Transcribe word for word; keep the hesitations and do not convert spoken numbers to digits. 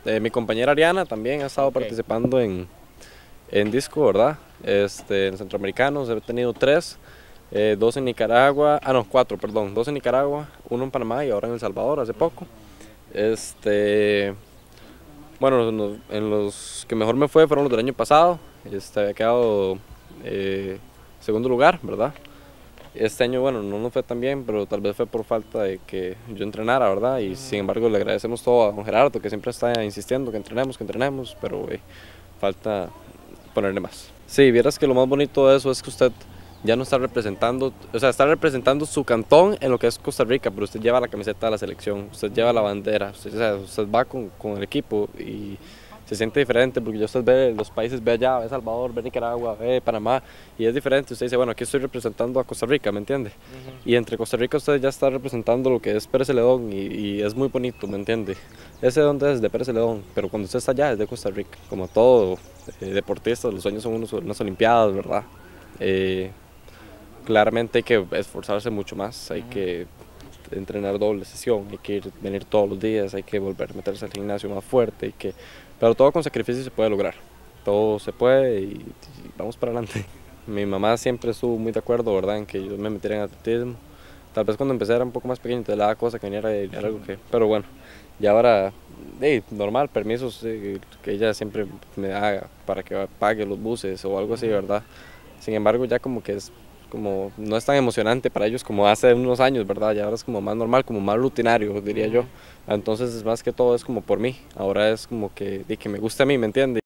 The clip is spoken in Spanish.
Eh, mi compañera Ariana también ha estado Ok. participando en, en disco, ¿verdad? Este, en centroamericanos he tenido tres, eh, dos en Nicaragua, ah no, cuatro, perdón, dos en Nicaragua, uno en Panamá y ahora en El Salvador hace poco. Este, bueno, en en los que mejor me fue fueron los del año pasado, este, había quedado eh, segundo lugar, ¿verdad? Este año, bueno, no nos fue tan bien, pero tal vez fue por falta de que yo entrenara, ¿verdad? Y sin embargo le agradecemos todo a don Gerardo, que siempre está insistiendo que entrenemos, que entrenemos, pero eh, falta ponerle más. Sí, vieras que lo más bonito de eso es que usted ya no está representando, o sea, está representando su cantón en lo que es Costa Rica, pero usted lleva la camiseta de la selección, usted lleva la bandera, usted, o sea, usted va con, con el equipo y se siente diferente porque ya usted ve los países, ve allá, ve Salvador, ve Nicaragua, ve Panamá y es diferente. Usted dice, bueno, aquí estoy representando a Costa Rica, ¿me entiende? Ujú. Y entre Costa Rica usted ya está representando lo que es Pérez Celedón y, y es muy bonito, ¿me entiende? Ese de donde es de Pérez Celedón, pero cuando usted está allá es de Costa Rica, como todo eh, deportista, los sueños son unos, unas olimpiadas, ¿verdad? Eh, claramente hay que esforzarse mucho más, hay Ujú. que entrenar doble sesión, hay que ir, venir todos los días, hay que volver a meterse al gimnasio más fuerte, hay que, pero todo con sacrificio se puede lograr, todo se puede y, y vamos para adelante. Mi mamá siempre estuvo muy de acuerdo, ¿verdad?, en que yo me metiera en atletismo. Tal vez cuando empecé era un poco más pequeño, entonces le daba cosa que viniera y era algo que, pero bueno, ya ahora, hey, normal, permisos eh, que ella siempre me da para que pague los buses o algo así, Ujú. ¿verdad? Sin embargo, ya como que es como no es tan emocionante para ellos como hace unos años, ¿verdad? Ya ahora es como más normal, como más rutinario, diría yo. Ujú. Entonces es más que todo es como por mí. Ahora es como que, de que me gusta a mí, ¿me entiende?